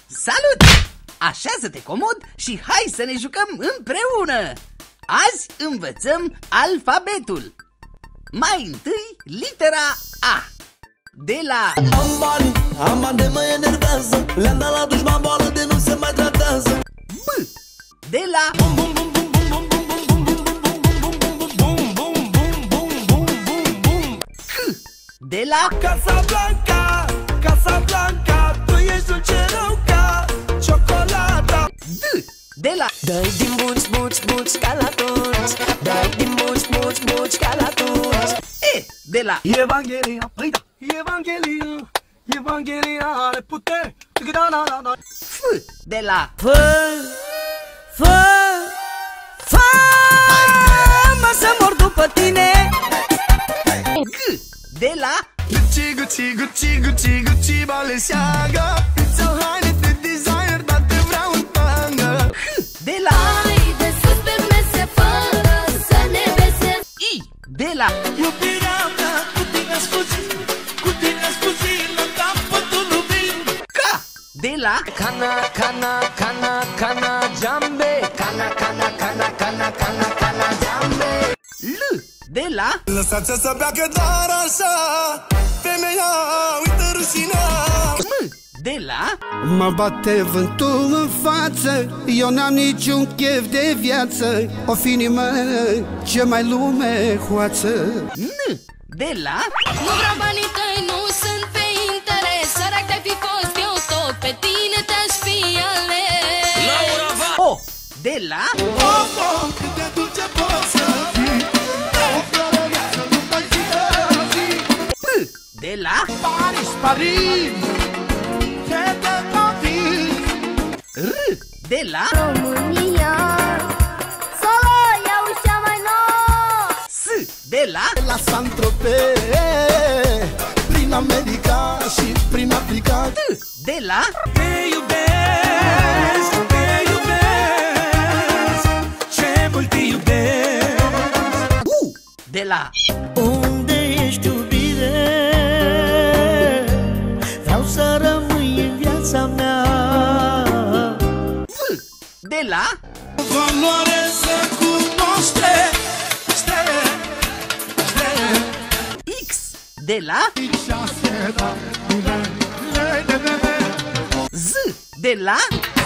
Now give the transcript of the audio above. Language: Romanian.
Salut! Așează-te comod și hai să ne jucăm împreună! Azi învățăm alfabetul. Mai întâi litera A. De la Am bani, am bani de mă enervează. Le-am dat la dușman boală de nu se mai tratează. B. De la C. De la Casablanca, Casablanca, tu ești dulce rău ca ciocolata. D. De la Dai din buci, buci, buci ca la toți. Dai din buci, buci, buci ca la toți. E. De la Evanghelia, păi da, Evanghelia, Evanghelia are putere. F. De la Fă mă să mor după tine. G. De la Gucci, Gucci, Gucci, Gucci, Gucci, Balenciaga. It's o haine de designer, dar te vreau în tangă. H. De la Hai de sus pe mese fără să ne vesem. I. De la Iubirea mea, cu tine scuzi, cu tine scuzi, la capătul lumii. K. De la Cana, cana, cana, cana, jambe. Cana, cana, cana, cana, cana, cana, jambe. L. De la Lăsați-o să pleacă doar așa, femeia, uită rușinea. M. De la Mă bate vântul în față, eu n-am niciun chef de viață. O fi inimă ce mai lume hoață. N. De la Nu vreau banii tăi, nu sunt pe interes. Sărac te-ai fi fost, eu tot pe tine te-aș fi ales. O. De la Oh, cât de dulce poți să fii, o floră viață nu mai zi de zi. P. De la Paris, Paris, ce te convins. R. De la România, solo iau cea mai nouă. S. De la La Saint-Tropez, prin America și prin Africa. T. De la Te iubesc, te iubesc, ce mult te iubesc. U. De la Unde ești, iubire? Vreau să rămâi în viața mea. V. De la Valoare să cunoaște, X. De la Z. De la